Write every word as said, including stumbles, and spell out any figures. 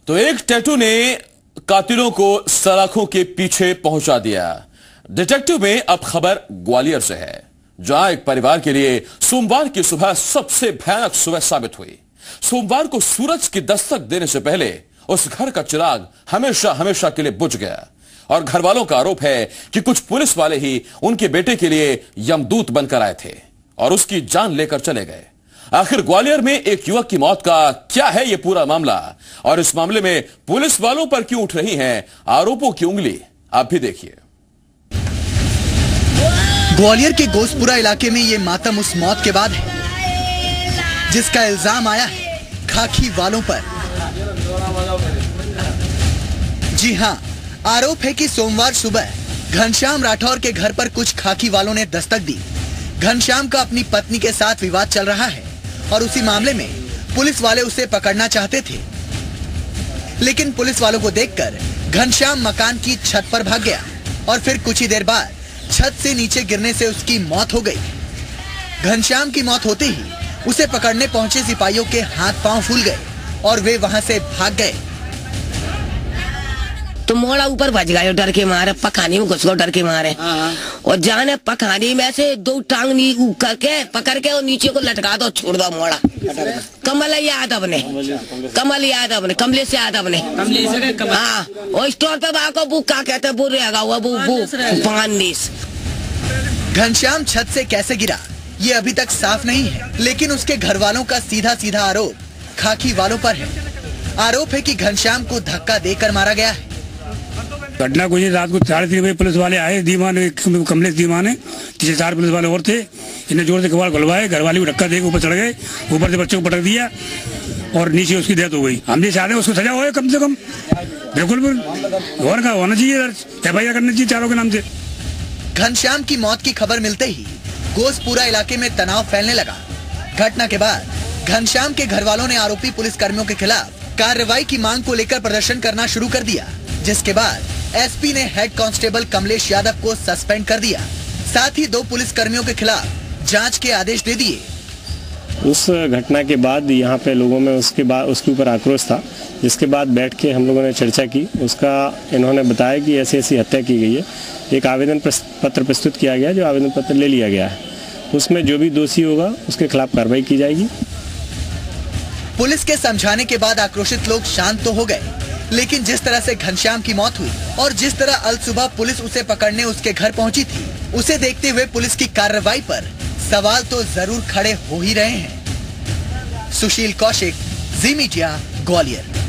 तो एक टैटू ने कातिलों को सलाखों के पीछे पहुंचा दिया। डिटेक्टिव में अब खबर ग्वालियर से है, जहां एक परिवार के लिए सोमवार की सुबह सबसे भयानक सुबह साबित हुई। सोमवार को सूरज की दस्तक देने से पहले उस घर का चिराग हमेशा हमेशा के लिए बुझ गया और घर वालों का आरोप है कि कुछ पुलिस वाले ही उनके बेटे के लिए यमदूत बनकर आए थे और उसकी जान लेकर चले गए। आखिर ग्वालियर में एक युवक की मौत का क्या है यह पूरा मामला, और इस मामले में पुलिस वालों पर क्यों उठ रही हैं आरोपों की उंगली, आप भी देखिए। ग्वालियर के गोसपुरा इलाके में ये मातम उस मौत के बाद है जिसका इल्जाम आया है खाकी वालों पर। जी हां, आरोप है कि सोमवार सुबह घनश्याम राठौर के घर पर कुछ खाकी वालों ने दस्तक दी। घनश्याम का अपनी पत्नी के साथ विवाद चल रहा है और उसी मामले में पुलिस वाले उसे पकड़ना चाहते थे, लेकिन पुलिस वालों को देखकर घनश्याम मकान की छत पर भाग गया और फिर कुछ ही देर बाद छत से नीचे गिरने से उसकी मौत हो गई। घनश्याम की मौत होते ही उसे पकड़ने पहुंचे सिपाहियों के हाथ पांव फूल गए और वे वहां से भाग गए। तो मोड़ा ऊपर भज गए डर के मारे, पखानी में घुस गए डर के मारे और जाने पखानी में से दो टांग नी करके पकड़ के और नीचे को लटका दो, छोड़ दो मोड़ा। कमल यादव ने कमल यादव ने कमलेश यादव ने हाँ, और स्टोर पे बाको बुक क्या कहते हैं, बुरे हुआ बू बू पानीस। घनश्याम छत से कैसे गिरा ये अभी तक साफ नहीं है, लेकिन उसके घर वालों का सीधा सीधा आरोप खाकी वालों पर है। आरोप है कि घनश्याम को धक्का देकर मारा गया है। घटना कुछ रात को साढ़े तीन बजे पुलिस वाले आए, दीवान कमलेश दीवान है, तीसरे चार पुलिस वाले और थे। इन्हें जोर से कबाड़ खुलवाए, घर वाले को धक्का देकर ऊपर चढ़ गए, ऊपर से बच्चों को पटक दिया और नीचे उसकी डेथ हो गई। हम ये चाहते हैं उसको सजा हो कम से कम, बिल्कुल बिल्कुल और का होना चाहिए, एफ आई आर करना चाहिए चारों के नाम से। घनश्याम की मौत की खबर मिलते ही गोसपुरा इलाके में तनाव फैलने लगा। घटना के बाद घनश्याम के घर वालों ने आरोपी पुलिस कर्मियों के खिलाफ कार्रवाई की मांग को लेकर प्रदर्शन करना शुरू कर दिया, जिसके बाद एसपी ने हेड कांस्टेबल कमलेश यादव को सस्पेंड कर दिया। साथ ही दो पुलिस कर्मियों के खिलाफ जांच के आदेश दे दिए। उस घटना के बाद यहाँ पे लोगों में उसके बाद उसके ऊपर आक्रोश था, जिसके बाद बैठ के हम लोगों ने चर्चा की। उसका इन्होंने बताया कि ऐसी ऐसी हत्या की गई है। एक आवेदन पत्र प्रस्तुत किया गया, जो आवेदन पत्र ले लिया गया है। उसमें जो भी दोषी होगा उसके खिलाफ कार्रवाई की जाएगी। पुलिस के समझाने के बाद आक्रोशित लोग शांत तो हो गए, लेकिन जिस तरह से घनश्याम की मौत हुई और जिस तरह अल सुबह पुलिस उसे पकड़ने उसके घर पहुंची थी, उसे देखते हुए पुलिस की कार्रवाई पर सवाल तो जरूर खड़े हो ही रहे हैं। सुशील कौशिक, जी मीडिया, ग्वालियर।